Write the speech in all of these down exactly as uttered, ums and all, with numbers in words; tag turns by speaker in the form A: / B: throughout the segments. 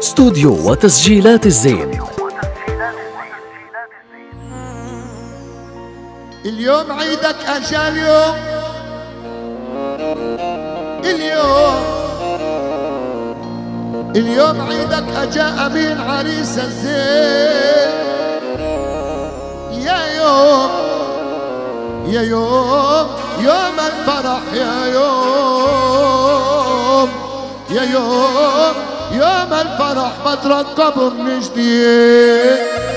A: استوديو وتسجيلات الزين.
B: اليوم عيدك أجا اليوم اليوم اليوم عيدك أجا أمين عريس الزين. يا يوم يا يوم يوم الفرح، يا يوم يا يوم يوم الفرح بترقب من جديد.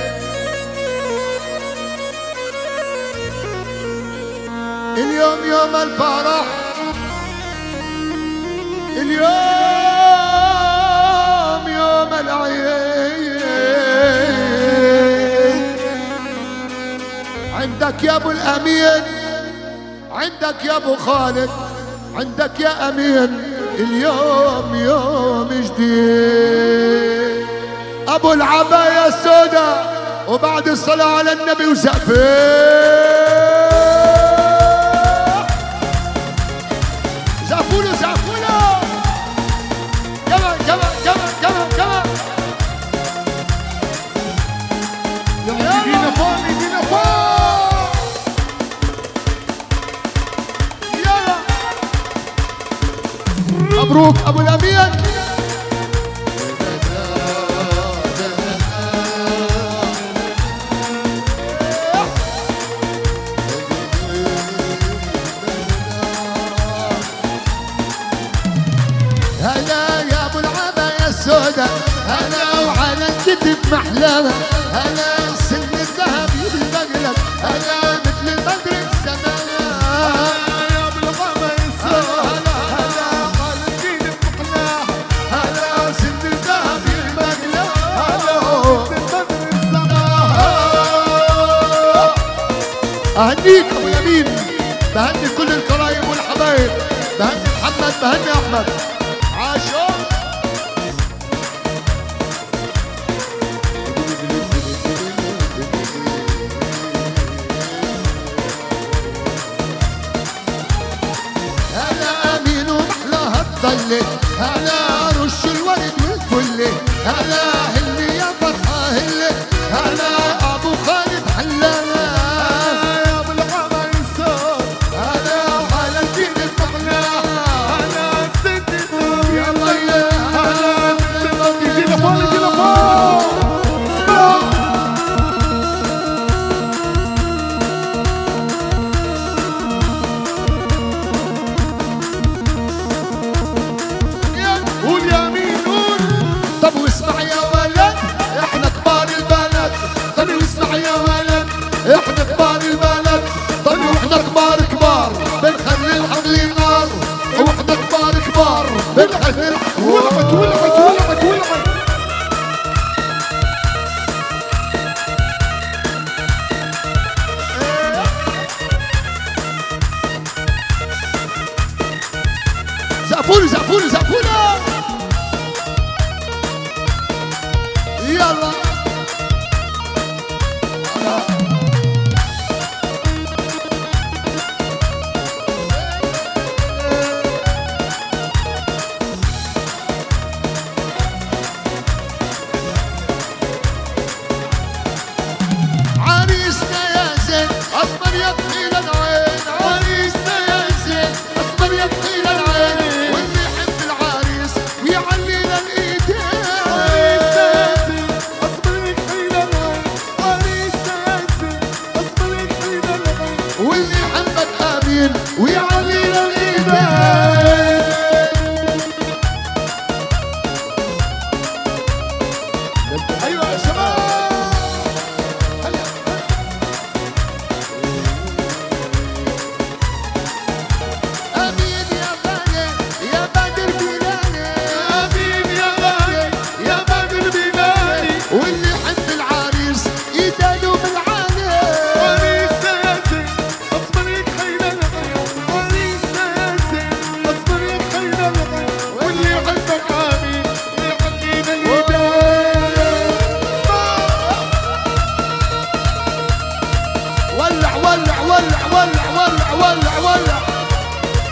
B: اليوم يوم الفرح، اليوم يوم العيد. عندك يا ابو الامين، عندك يا ابو خالد، عندك يا امين، اليوم يوم جديد. ابو العباية السوداء وبعد الصلاة على النبي وزقفين. زقفوله زقفوله كمان كمان كمان كمان كمان. يلا ايدينا فوق ايدينا فوق. يلا مبروك ابو الامين. هلا يا ابو العباية السوداء، هلا وعلى الكتب محلاها، هلا السن الذهب بالمقلب، هلا مثل البدر السماء. يا ابو العباية السوداء، هلا هلا على الكتب محلاها، هلا سن الذهب بالمقلب، هلا مثل البدر السماء. اهنيك ابو يمين، بهني كل القرايب والحبايب، بهني محمد، بهني احمد. عاشور هلا امين ومحلاها تضلي، هلا رش الورد والفله، هلا هلي يا فرحه هلي، هلا ابو خالد حلاله. يا ابو العباية السود، هلا على الدين المحلاها، هلا سيدي يلا يا هلا يجينا فوق يجينا فوق. قول يا مين قول. طب واسمع يا ولد احنا كبار البلد، طب واسمع يا ولد احنا كبار البلد، طب واحنا كبار كبار بنخلي الحمل نار، واحنا كبار كبار بنخلي الحمل. ولعت ولعت ولعت ولعت. زقفوني زقفوني زقفوني يلا. عريسنا يا زين اصبر يا طحين العين، عريسنا يا زين اصبر يا طحين العين، واللي يحب العريس ويعلينا الايدين. عريسنا يا زين اصبر يا طحين العين، عريسنا يا زين اصبر يا طحين العين، واللي يحبك امين ويعلينا الايدين. ايوه يا شباب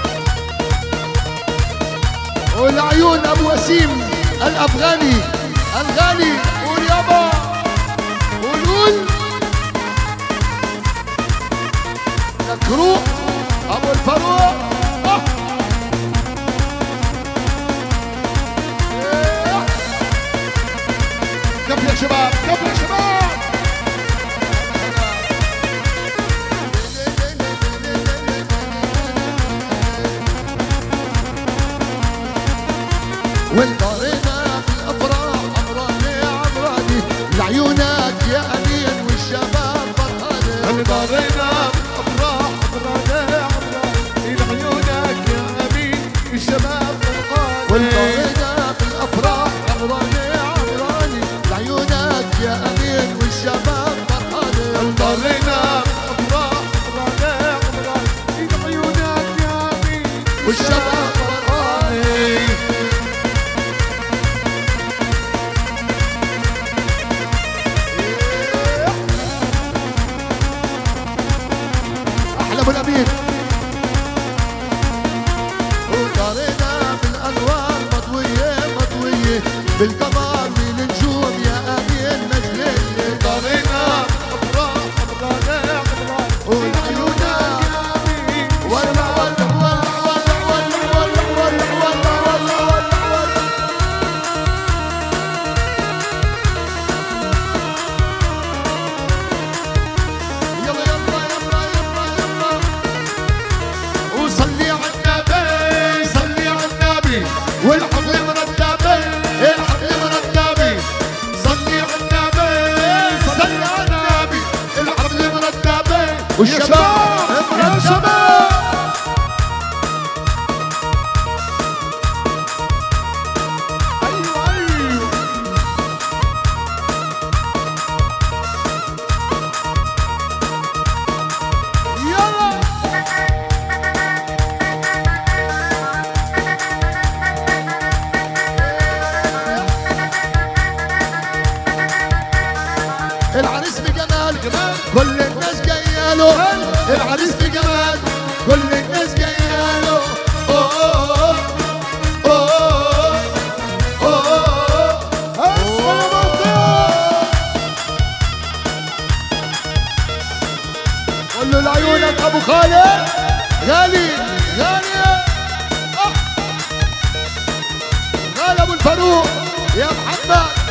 B: والعيون ابو وسيم الافغاني الغالي قول يابا قول قول يا كروق ابو الفاروق آه. كفي يا شباب كفي يا شباب والدارنا بالافراح عمراني عمراني لعيونك يا امين والشباب فرحانه
C: والدارنا بالافراح عمراني عمراني لعيونك يا امين والشباب فرحانه
B: والدارنا بالافراح عمراني عمراني لعيونك يا امين والشباب فرحانه
C: والدارنا بالافراح عمراني عمراني لعيونك يا امين
B: والشباب فرحانه احلى ابو الامين ودارنا بالانوار مضويه مضويه بالقمر والنجوم يا امين مجليه
C: دارنا افراح عمراني عمراني
B: والعيونك
C: يا امين
B: ولع ولع ولع ولع ولع ولع ولع ولع ولع ولع يلا يلا يلا يلا يلا وصلي على النبي صلي على النبي والحفل مرتبه الحفل مرتبه صلي على النبي صلي على النبي الحفل مرتبه والشباب يا شباب
C: ايوه ايوه
B: يلا العريس بجمال كل الناس جايه له العريس بجمال كل الناس جايه له اوه اوه اوه اوه قول له لعيونك ابو خالد غالي غالي آه. غالي ابو الفاروق يا محمد